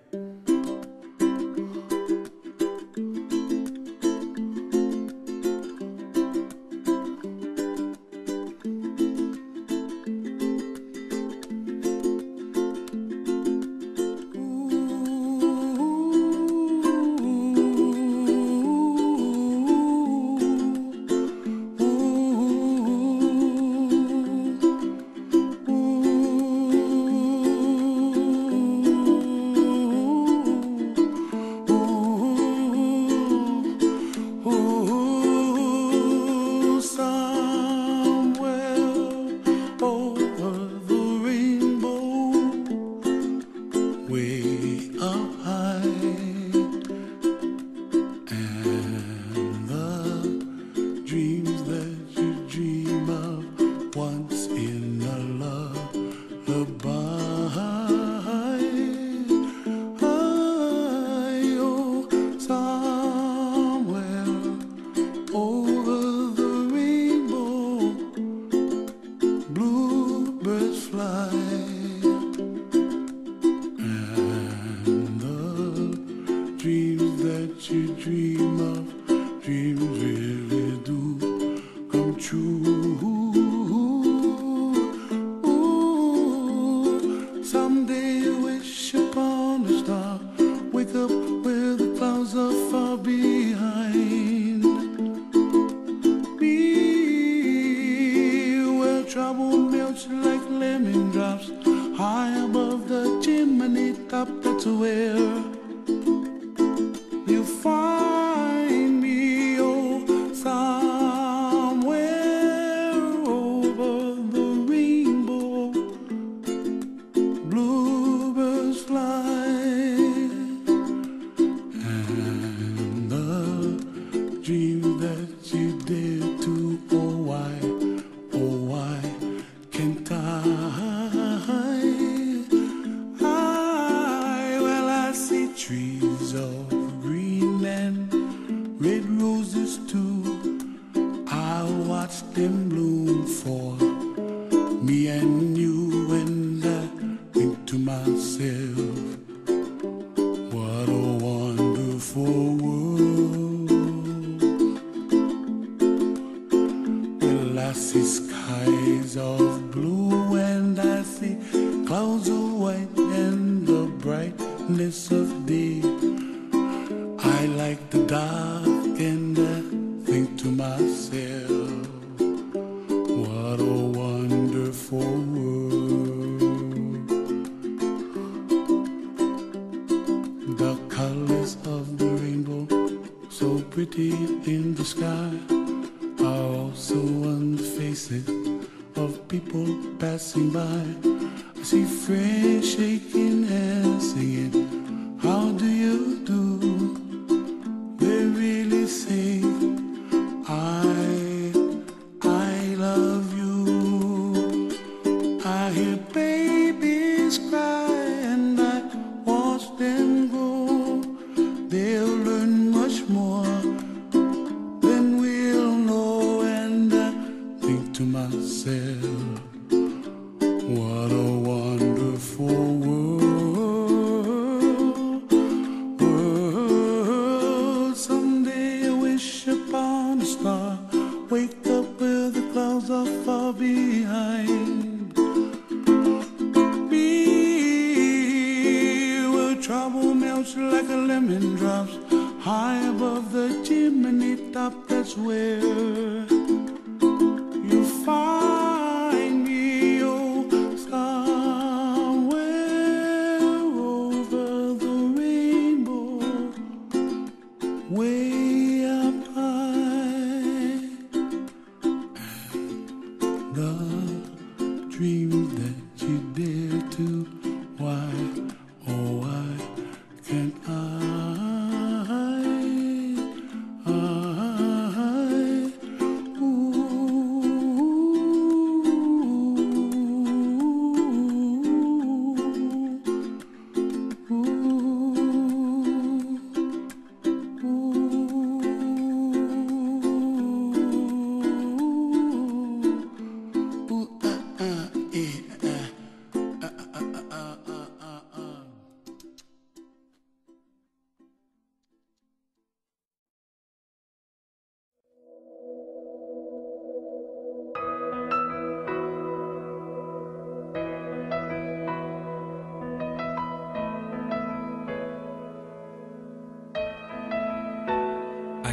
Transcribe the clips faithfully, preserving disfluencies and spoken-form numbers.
Ooh, uh, uh, yeah.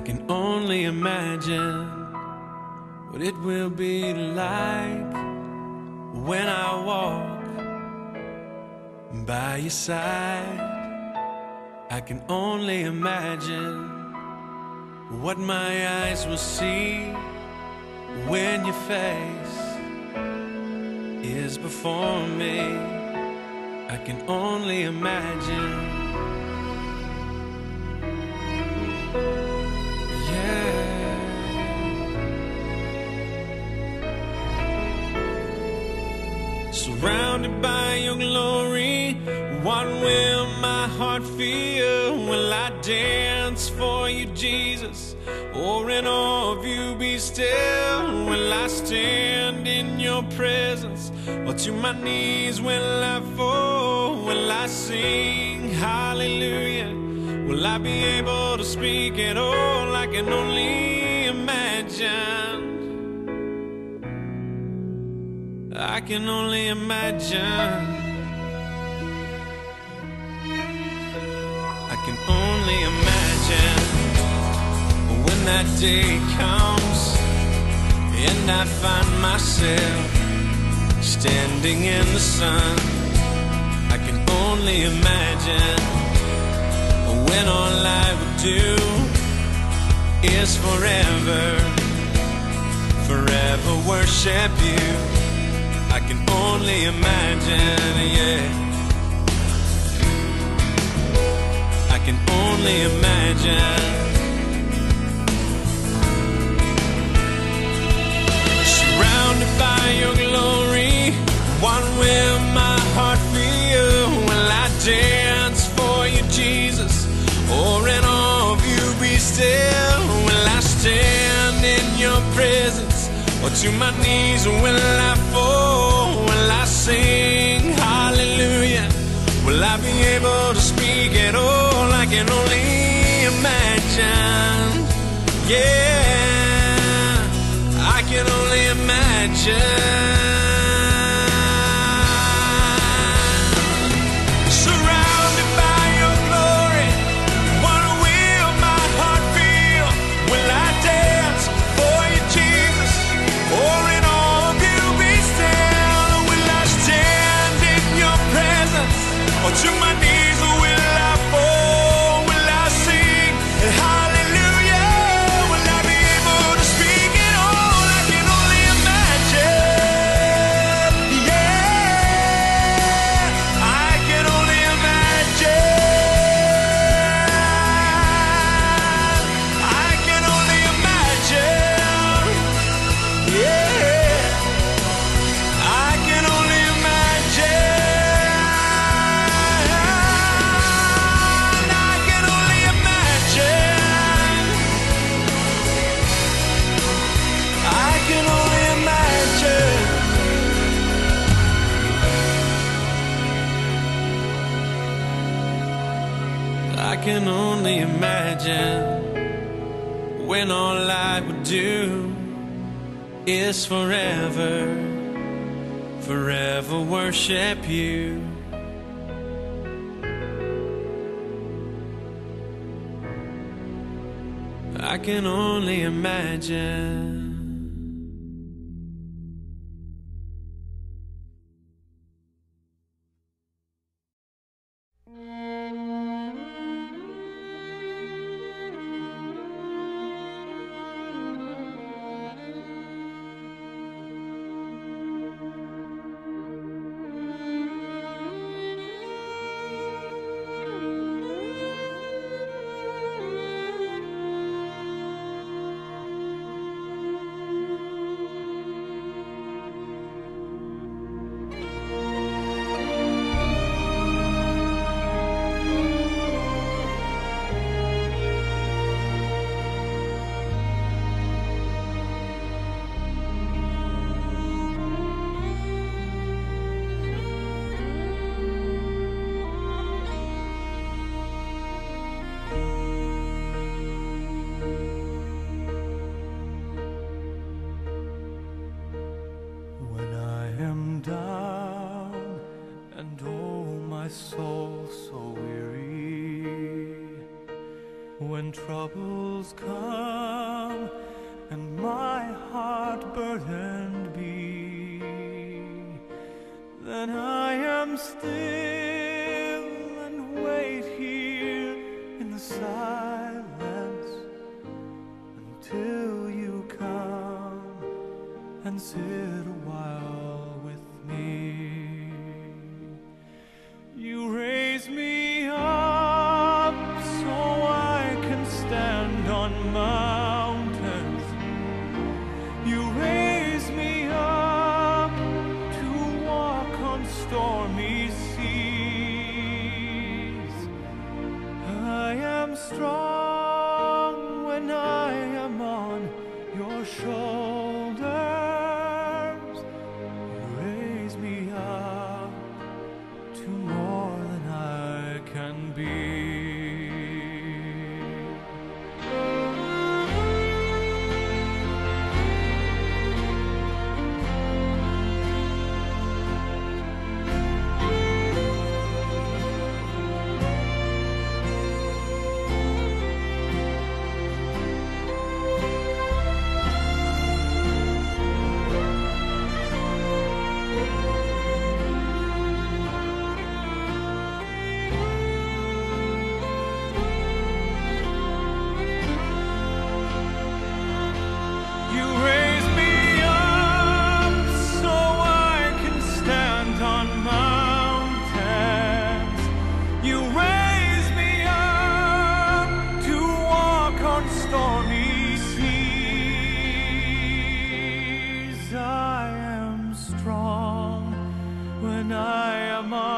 can only imagine what it will be like when I walk by your side. I can only imagine what my eyes will see when your face is before me. I can only imagine. Surrounded by your glory, what will my heart feel? Will I dance for you, Jesus? Or in awe of you be still? Will I stand in your presence? Or to my knees will I fall? Will I sing hallelujah? Will I be able to speak at all? I can only imagine. I can only imagine. I can only imagine when that day comes and I find myself standing in the sun. I can only imagine when all I would do is forever, forever worship you. I can only imagine, yeah. I can only imagine. Surrounded by your glory, what will my heart feel? Will I dance for you, Jesus? Or in awe of you be still? Will I stand in your presence? Or to my knees will I fall? Will I sing hallelujah? Will I be able to speak at all? I can only imagine. Yeah, I can only imagine. Surrounded by your glory, what will my heart feel? Will I dance for you, Jesus? Or in all of you be still? Will I stand in your presence? Or to my knees will I fall? Will I sing hallelujah? Will I be able to speak at all? I can only imagine. Yeah, I can only imagine. I can only imagine. Yeah, I can only imagine. I can only imagine. I can only imagine. I can only imagine when all I would do is forever, forever worship you. I can only imagine. my soul so weary, When troubles come and my heart burdened be, then I am still and wait here in the silence until you come and sit a while with me. You raise me up so I can stand on mountains. You raise me up to walk on stormy seas. I am strong when I am on your shoulders. You raise me up to more than I can be. When I am on